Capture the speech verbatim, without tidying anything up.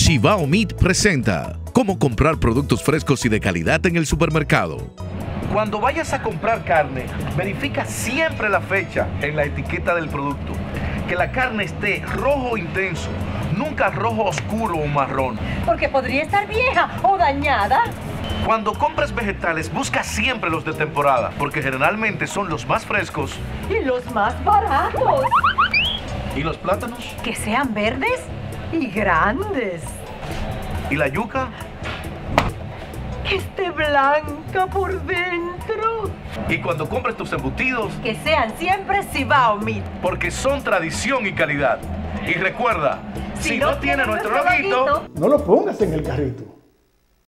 Cibao Meat presenta cómo comprar productos frescos y de calidad en el supermercado. Cuando vayas a comprar carne, verifica siempre la fecha en la etiqueta del producto. Que la carne esté rojo intenso, nunca rojo oscuro o marrón. Porque podría estar vieja o dañada. Cuando compres vegetales, busca siempre los de temporada, porque generalmente son los más frescos. Y los más baratos. ¿Y los plátanos? Que sean verdes y grandes. ¿Y la yuca? Que esté blanca por dentro. Y cuando compres tus embutidos, que sean siempre Cibao Meat, porque son tradición y calidad. Y recuerda, si, si no, no tiene tiene nuestro nuestro loguito, loguito, no lo pongas en el carrito.